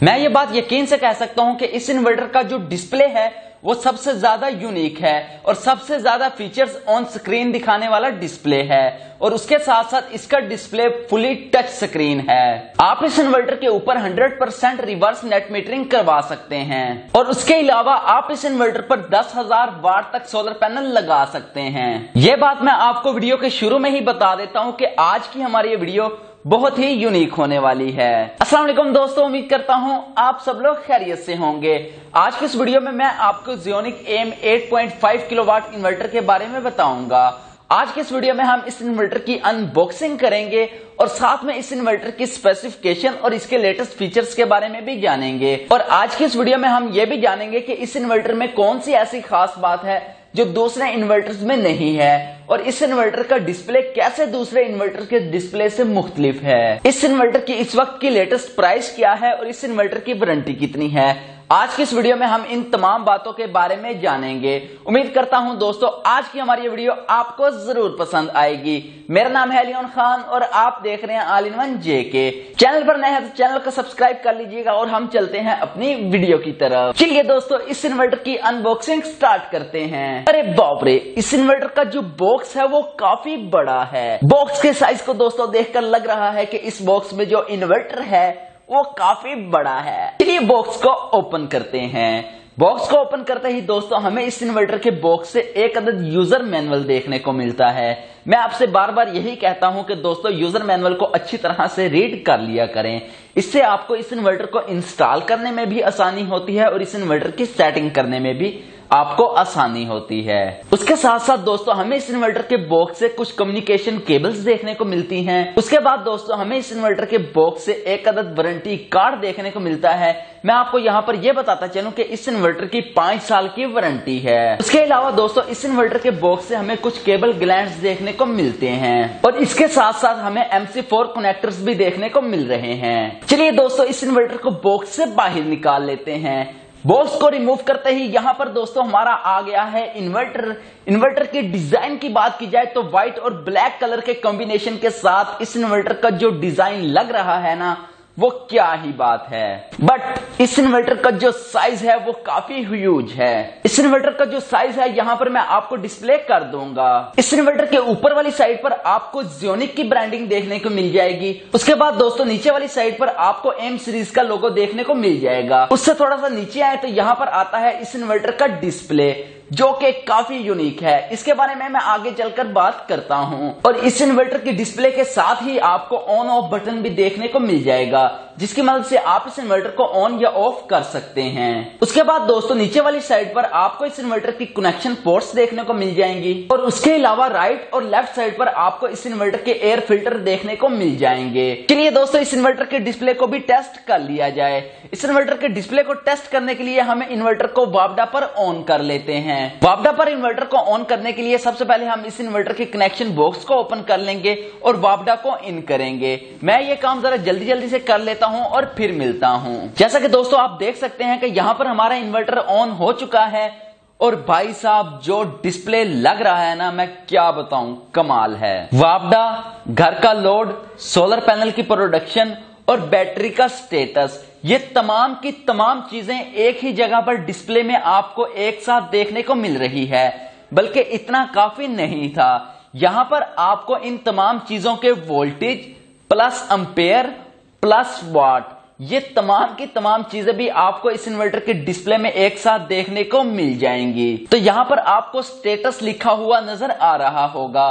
मैं ये बात यकीन से कह सकता हूं कि इस इन्वर्टर का जो डिस्प्ले है वो सबसे ज्यादा यूनिक है और सबसे ज्यादा फीचर्स ऑन स्क्रीन दिखाने वाला डिस्प्ले है और उसके साथ साथ इसका डिस्प्ले फुली टच स्क्रीन है। आप इस इन्वर्टर के ऊपर 100% रिवर्स नेट मीटरिंग करवा सकते हैं और उसके अलावा आप इस इन्वर्टर पर 10,000 वाट तक सोलर पैनल लगा सकते हैं। ये बात मैं आपको वीडियो के शुरू में ही बता देता हूं कि आज की हमारी ये वीडियो बहुत ही यूनिक होने वाली है। अस्सलाम वालेकुम दोस्तों, उम्मीद करता हूं आप सब लोग खैरियत से होंगे। आज की इस वीडियो में मैं आपको Xionic AM 8.5 किलोवाट इन्वर्टर के बारे में बताऊंगा। आज के इस वीडियो में हम इस इन्वर्टर की अनबॉक्सिंग करेंगे और साथ में इस इन्वर्टर की स्पेसिफिकेशन और इसके लेटेस्ट फीचर्स के बारे में भी जानेंगे। और आज की इस वीडियो में हम ये भी जानेंगे कि इस इन्वर्टर में कौन सी ऐसी खास बात है जो दूसरे इन्वर्टर्स में नहीं है और इस इन्वर्टर का डिस्प्ले कैसे दूसरे इन्वर्टर के डिस्प्ले से मुख्तलिफ है। इस इन्वर्टर की इस वक्त की लेटेस्ट प्राइस क्या है और इस इन्वर्टर की वारंटी कितनी है। आज की इस वीडियो में हम इन तमाम बातों के बारे में जानेंगे। उम्मीद करता हूं दोस्तों आज की हमारी ये वीडियो आपको जरूर पसंद आएगी। मेरा नाम है लियोन खान और आप देख रहे हैं all in one JK. Channel पर नए हैं तो चैनल को सब्सक्राइब कर लीजिएगा और हम चलते हैं अपनी वीडियो की तरफ। चलिए दोस्तों इस इन्वर्टर की अनबॉक्सिंग स्टार्ट करते हैं। अरे बाप रे, इस इन्वर्टर का जो बॉक्स है वो काफी बड़ा है। बॉक्स के साइज को दोस्तों देखकर लग रहा है कि इस बॉक्स में जो इन्वर्टर है वो काफी बड़ा है। चलिए बॉक्स को ओपन करते हैं। बॉक्स को ओपन करते ही दोस्तों हमें इस इन्वर्टर के बॉक्स से एक अदद यूजर मैनुअल देखने को मिलता है। मैं आपसे बार बार यही कहता हूं कि दोस्तों यूजर मैनुअल को अच्छी तरह से रीड कर लिया करें। इससे आपको इस इन्वर्टर को इंस्टॉल करने में भी आसानी होती है और इस इन्वर्टर की सेटिंग करने में भी आपको आसानी होती है। उसके साथ साथ दोस्तों हमें इस इन्वर्टर के बॉक्स से कुछ कम्युनिकेशन केबल्स देखने को मिलती हैं। उसके बाद दोस्तों हमें इस इन्वर्टर के बॉक्स से एक अदद वारंटी कार्ड देखने को मिलता है। मैं आपको यहाँ पर यह बताता चलूं कि इस इन्वर्टर की 5 साल की वारंटी है। उसके अलावा दोस्तों इस इन्वर्टर के बॉक्स से हमें कुछ केबल ग्लैंड्स देखने को मिलते हैं और इसके साथ साथ हमें MC4 कनेक्टर्स भी देखने को मिल रहे हैं। चलिए दोस्तों इस इन्वर्टर को बॉक्स से बाहर निकाल लेते हैं। बॉक्स को रिमूव करते ही यहाँ पर दोस्तों हमारा आ गया है इन्वर्टर। इन्वर्टर के डिजाइन की बात की जाए तो व्हाइट और ब्लैक कलर के कॉम्बिनेशन के साथ इस इन्वर्टर का जो डिजाइन लग रहा है ना वो क्या ही बात है। बट इस इन्वर्टर का जो साइज है वो काफी ह्यूज है। इस इन्वर्टर का जो साइज है यहाँ पर मैं आपको डिस्प्ले कर दूंगा। इस इन्वर्टर के ऊपर वाली साइड पर आपको Xionic की ब्रांडिंग देखने को मिल जाएगी। उसके बाद दोस्तों नीचे वाली साइड पर आपको M सीरीज का लोगो देखने को मिल जाएगा। उससे थोड़ा सा नीचे आए तो यहाँ पर आता है इस इन्वर्टर का डिस्प्ले जो कि काफी यूनिक है। इसके बारे में मैं आगे चलकर बात करता हूं। और इस इन्वर्टर के डिस्प्ले के साथ ही आपको ऑन ऑफ बटन भी देखने को मिल जाएगा जिसकी मदद से आप इस इन्वर्टर को ऑन या ऑफ कर सकते हैं। उसके बाद दोस्तों नीचे वाली साइड पर आपको इस इन्वर्टर की कनेक्शन पोर्ट्स देखने को मिल जाएंगी और उसके अलावा राइट और लेफ्ट साइड पर आपको इस इन्वर्टर के एयर फिल्टर देखने को मिल जाएंगे। चलिए दोस्तों इस इन्वर्टर के डिस्प्ले को भी टेस्ट कर लिया जाए। इस इन्वर्टर के डिस्प्ले को टेस्ट करने के लिए हमें इन्वर्टर को वापडा पर ऑन कर लेते हैं। वापडा पर इन्वर्टर को ऑन करने के लिए सबसे पहले हम इस इन्वर्टर के कनेक्शन बॉक्स को ओपन कर लेंगे और वापडा को इन करेंगे। मैं ये काम जरा जल्दी से कर लेता हूं और फिर मिलता हूं। जैसा कि दोस्तों आप देख सकते हैं कि यहां पर हमारा इन्वर्टर ऑन हो चुका है और भाई साहब जो डिस्प्ले लग रहा है ना मैं क्या बताऊं, कमाल है। वापडा, घर का लोड, सोलर पैनल की प्रोडक्शन और बैटरी का स्टेटस, ये तमाम की तमाम चीजें एक ही जगह पर डिस्प्ले में आपको एक साथ देखने को मिल रही है। बल्कि इतना काफी नहीं था, यहां पर आपको इन तमाम चीजों के voltage plus ampere plus watt, ये तमाम की तमाम चीजें भी आपको इस इन्वर्टर के डिस्प्ले में एक साथ देखने को मिल जाएंगी। तो यहां पर आपको स्टेटस लिखा हुआ नजर आ रहा होगा।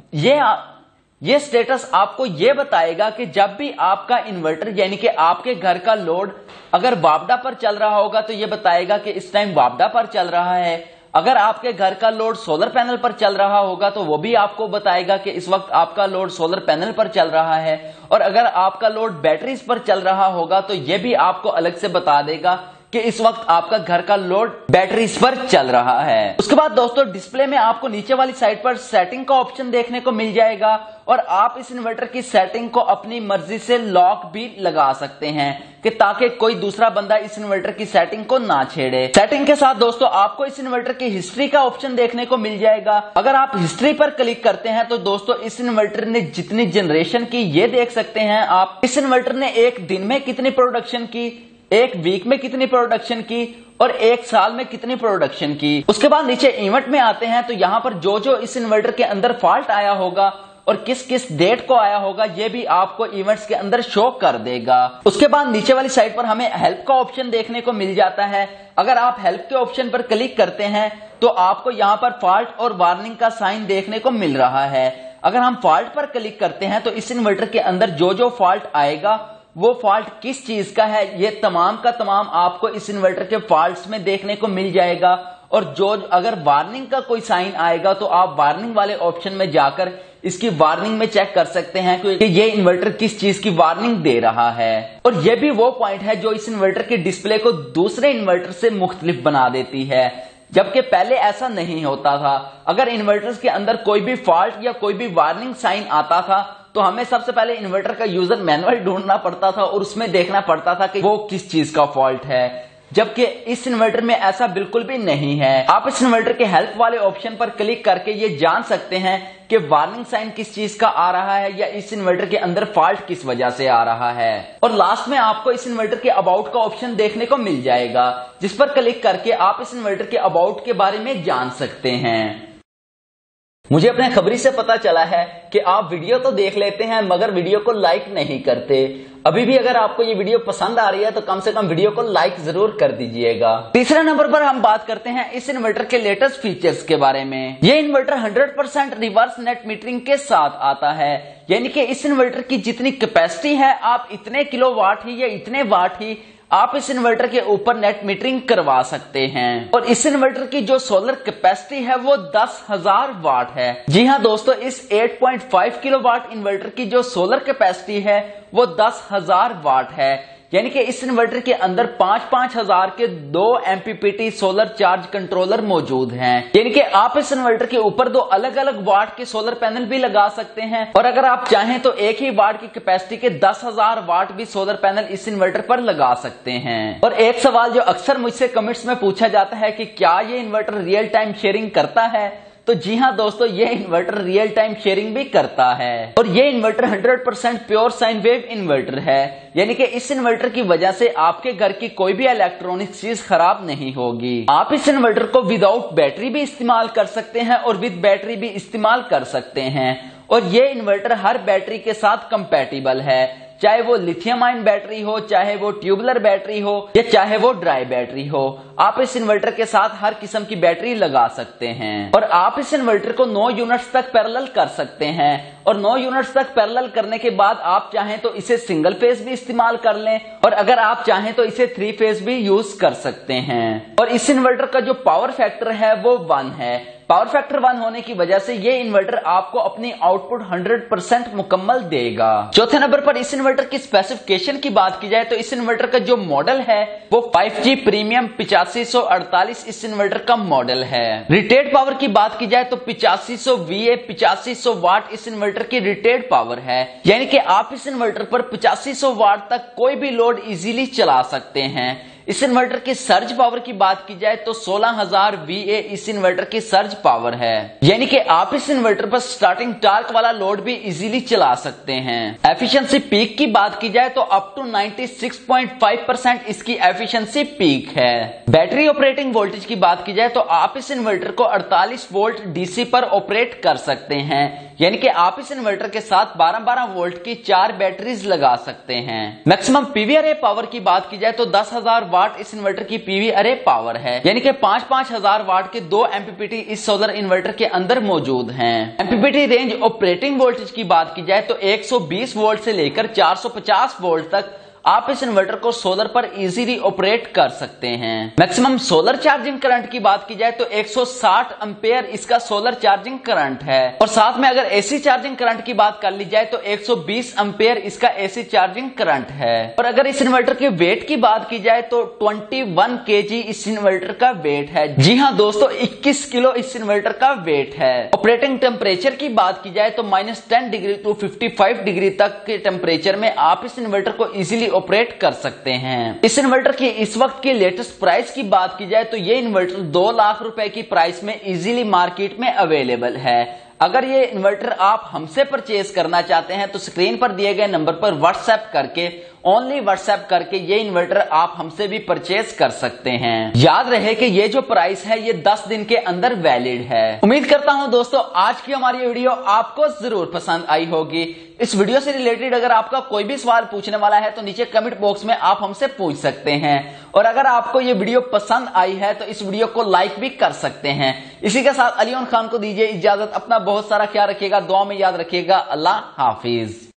ये स्टेटस आपको ये बताएगा कि जब भी आपका इन्वर्टर यानी कि आपके घर का लोड अगर वापडा पर चल रहा होगा तो ये बताएगा कि इस टाइम वापडा पर चल रहा है। अगर आपके घर का लोड सोलर पैनल पर चल रहा होगा तो वो भी आपको बताएगा कि इस वक्त आपका लोड सोलर पैनल पर चल रहा है। और अगर आपका लोड बैटरीज पर चल रहा होगा तो ये भी आपको अलग से बता देगा कि इस वक्त आपका घर का लोड बैटरीज पर चल रहा है। उसके बाद दोस्तों डिस्प्ले में आपको नीचे वाली साइड पर सेटिंग का ऑप्शन देखने को मिल जाएगा और आप इस इन्वर्टर की सेटिंग को अपनी मर्जी से लॉक भी लगा सकते हैं कि ताकि कोई दूसरा बंदा इस इन्वर्टर की सेटिंग को ना छेड़े। सेटिंग के साथ दोस्तों आपको इस इन्वर्टर की हिस्ट्री का ऑप्शन देखने को मिल जाएगा। अगर आप हिस्ट्री पर क्लिक करते हैं तो दोस्तों इस इन्वर्टर ने जितनी जनरेशन की ये देख सकते हैं आप। इस इन्वर्टर ने एक दिन में कितनी प्रोडक्शन की, एक वीक में कितनी प्रोडक्शन की और एक साल में कितनी प्रोडक्शन की। उसके बाद नीचे इवेंट में आते हैं तो यहाँ पर जो जो इस इन्वर्टर के अंदर फॉल्ट आया होगा और किस किस डेट को आया होगा ये भी आपको इवेंट्स के अंदर शो कर देगा। उसके बाद नीचे वाली साइड पर हमें हेल्प का ऑप्शन देखने को मिल जाता है। अगर आप हेल्प के ऑप्शन पर क्लिक करते हैं तो आपको यहाँ पर फॉल्ट और वार्निंग का साइन देखने को मिल रहा है। अगर हम फॉल्ट पर क्लिक करते हैं तो इस इन्वर्टर के अंदर जो जो फॉल्ट आएगा वो फॉल्ट किस चीज का है ये तमाम का तमाम आपको इस इन्वर्टर के फॉल्ट्स में देखने को मिल जाएगा। और जो अगर वार्निंग का कोई साइन आएगा तो आप वार्निंग वाले ऑप्शन में जाकर इसकी वार्निंग में चेक कर सकते हैं कि ये इन्वर्टर किस चीज की वार्निंग दे रहा है। और ये भी वो पॉइंट है जो इस इन्वर्टर के डिस्प्ले को दूसरे इन्वर्टर से मुख्तलिफ बना देती है, जबकि पहले ऐसा नहीं होता था। अगर इन्वर्टर्स के अंदर कोई भी फॉल्ट या कोई भी वार्निंग साइन आता था तो हमें सबसे पहले इन्वर्टर का यूजर मैनुअल ढूंढना पड़ता था और उसमें देखना पड़ता था कि वो किस चीज का फॉल्ट है, जबकि इस इन्वर्टर में ऐसा बिल्कुल भी नहीं है। आप इस इन्वर्टर के हेल्प वाले ऑप्शन पर क्लिक करके ये जान सकते हैं कि वार्निंग साइन किस चीज का आ रहा है या इस इन्वर्टर के अंदर फॉल्ट किस वजह से आ रहा है। और लास्ट में आपको इस इन्वर्टर के अबाउट का ऑप्शन देखने को मिल जाएगा, जिस पर क्लिक करके आप इस इन्वर्टर के अबाउट के बारे में जान सकते हैं। मुझे अपने खबरी से पता चला है कि आप वीडियो तो देख लेते हैं मगर वीडियो को लाइक नहीं करते। अभी भी अगर आपको ये वीडियो पसंद आ रही है तो कम से कम वीडियो को लाइक जरूर कर दीजिएगा। तीसरे नंबर पर हम बात करते हैं इस इन्वर्टर के लेटेस्ट फीचर्स के बारे में। ये इन्वर्टर 100% रिवर्स नेट मीटरिंग के साथ आता है, यानी कि इस इन्वर्टर की जितनी कैपेसिटी है आप इतने किलोवाट ही या इतने वाट ही आप इस इन्वर्टर के ऊपर नेट मीटरिंग करवा सकते हैं। और इस इन्वर्टर की जो सोलर कैपेसिटी है वो 10,000 वाट है। जी हाँ दोस्तों, इस 8.5 किलोवाट इन्वर्टर की जो सोलर कैपेसिटी है वो 10,000 वाट है, यानी कि इस इन्वर्टर के अंदर 5-5 हजार के 2 MPPT सोलर चार्ज कंट्रोलर मौजूद हैं। यानी कि आप इस इन्वर्टर के ऊपर 2 अलग अलग वाट के सोलर पैनल भी लगा सकते हैं और अगर आप चाहें तो एक ही वाट की कैपेसिटी के 10,000 वाट भी सोलर पैनल इस इन्वर्टर पर लगा सकते हैं। और एक सवाल जो अक्सर मुझसे कमेंट्स में पूछा जाता है कि क्या ये इन्वर्टर रियल टाइम शेयरिंग करता है, तो जी हाँ दोस्तों, ये इन्वर्टर रियल टाइम शेयरिंग भी करता है। और ये inverter 100% pure sine wave inverter है, यानी कि इस इन्वर्टर की वजह से आपके घर की कोई भी इलेक्ट्रॉनिक चीज खराब नहीं होगी। आप इस इन्वर्टर को विदाउट बैटरी भी इस्तेमाल कर सकते हैं और विद बैटरी भी इस्तेमाल कर सकते हैं। और ये इन्वर्टर हर बैटरी के साथ कंपैटिबल है, चाहे वो लिथियम आयन बैटरी हो, चाहे वो ट्यूबुलर बैटरी हो या चाहे वो ड्राई बैटरी हो। आप इस इन्वर्टर के साथ हर किस्म की बैटरी लगा सकते हैं और आप इस इन्वर्टर को 9 यूनिट्स तक पैरेलल कर सकते हैं। और 9 यूनिट्स तक पैरेलल करने के बाद आप चाहें तो इसे सिंगल फेज भी इस्तेमाल कर लें और अगर आप चाहें तो इसे 3 फेज भी यूज कर सकते हैं। और इस इन्वर्टर का जो पावर फैक्टर है वो 1 है। पावर फैक्टर 1 होने की वजह से ये इन्वर्टर आपको अपनी आउटपुट 100% मुकम्मल देगा। चौथे नंबर पर इस इन्वर्टर की स्पेसिफिकेशन की बात की जाए तो इस इन्वर्टर का जो मॉडल है वो 5G प्रीमियम 8548 इस इन्वर्टर का मॉडल है। रेटेड पावर की बात की जाए तो 8500 VA 8500 वाट इस इन्वर्टर की रेटेड पावर है, यानी कि आप इस इन्वर्टर पर 8500 वाट तक कोई भी लोड इजीली चला सकते हैं। इस इन्वर्टर की सर्ज पावर की बात की जाए तो 16000 VA इस इन्वर्टर की सर्ज पावर है, यानी कि आप इस इन्वर्टर पर स्टार्टिंग टार्क वाला लोड भी इजीली चला सकते हैं। एफिशिएंसी पीक की बात की जाए तो अप टू 96.5% इसकी एफिशिएंसी पीक है। बैटरी ऑपरेटिंग वोल्टेज की बात की जाए तो आप इस इन्वर्टर को 48 वोल्ट DC पर ऑपरेट कर सकते हैं, यानी कि आप इस इन्वर्टर के साथ 12-12 वोल्ट की 4 बैटरीज लगा सकते हैं। मैक्सिमम पीवी अरे पावर की बात की जाए तो 10,000 वाट इस इन्वर्टर की पीवी अरे पावर है, यानी कि 5-5 हजार वाट के 2 MPPT इस सोलर इन्वर्टर के अंदर मौजूद हैं। MPPT रेंज ऑपरेटिंग वोल्टेज की बात की जाए तो 120 वोल्ट से लेकर 450 वोल्ट तक आप इस इन्वर्टर को सोलर पर इजीली ऑपरेट कर सकते हैं। मैक्सिमम सोलर चार्जिंग करंट की बात की जाए तो 160 एम्पेयर इसका सोलर चार्जिंग करंट है और साथ में अगर एसी चार्जिंग करंट की बात कर ली जाए तो 120 एम्पेयर इसका एसी चार्जिंग करंट है। और अगर इस इन्वर्टर के वेट की बात की जाए तो 21 kg इस इन्वर्टर का वेट है। जी हाँ दोस्तों, 21 किलो इस इन्वर्टर का वेट है। ऑपरेटिंग टेम्परेचर की बात की जाए तो -10 डिग्री टू 55 डिग्री तक के टेम्परेचर में आप इस इन्वर्टर को इजीली ऑपरेट कर सकते हैं। इस इन्वर्टर की इस वक्त की लेटेस्ट प्राइस की बात की जाए तो ये इन्वर्टर 2 लाख रुपए की प्राइस में इजीली मार्केट में अवेलेबल है। अगर ये इन्वर्टर आप हमसे परचेज करना चाहते हैं तो स्क्रीन पर दिए गए नंबर पर व्हाट्सएप करके ओनली व्हाट्सएप करके ये इन्वर्टर आप हमसे भी परचेज कर सकते हैं। याद रहे कि ये जो प्राइस है ये 10 दिन के अंदर वैलिड है। उम्मीद करता हूं दोस्तों आज की हमारी वीडियो आपको जरूर पसंद आई होगी। इस वीडियो से रिलेटेड अगर आपका कोई भी सवाल पूछने वाला है तो नीचे कमेंट बॉक्स में आप हमसे पूछ सकते हैं, और अगर आपको ये वीडियो पसंद आई है तो इस वीडियो को लाइक भी कर सकते हैं। इसी के साथ अली खान को दीजिए इजाजत। अपना बहुत सारा ख्याल रखिएगा, दुआ में याद रखिएगा। अल्लाह हाफिज।